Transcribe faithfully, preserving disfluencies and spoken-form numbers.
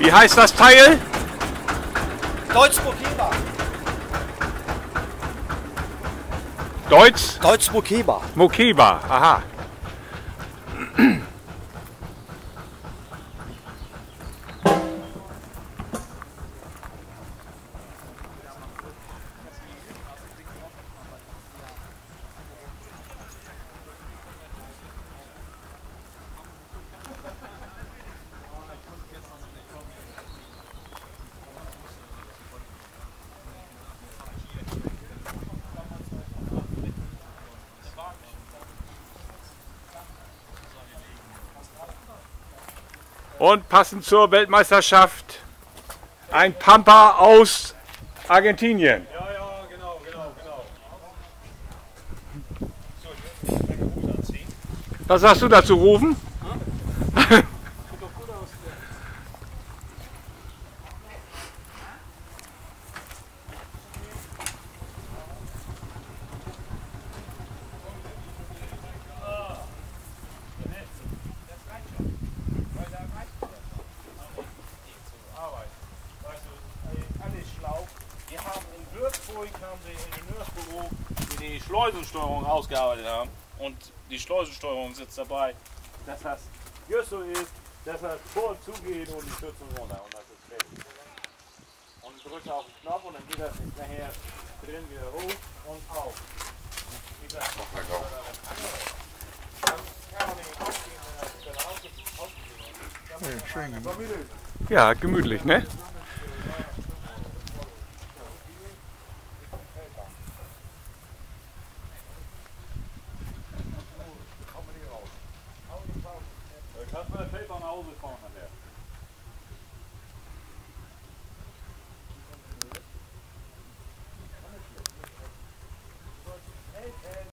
Wie heißt das Teil? Deutz Mokeba. Deutsch? Deutz Mokeba. Mokeba, aha. Und passend zur Weltmeisterschaft ein Pampa aus Argentinien. Ja, ja, genau, genau, genau. So, ich will meinen Hut anziehen. Was sagst du dazu, Rufen? Sieht doch gut aus. Wir haben in Würzburg haben wir ein Ingenieursbüro, die die Schleusensteuerung ausgearbeitet haben. Und die Schleusensteuerung sitzt dabei, dass das just so ist, dass das voll zugeht und die Stützen runter. Und das ist fertig. Und du drückst auf den Knopf und dann geht das nachher drin wieder hoch und auf. Wie gesagt, das kann man nicht aufgehen, wenn das dann ausgeht. Ja, gemütlich, ne? Kannst du mit der Paper nach Hause fahren nachher?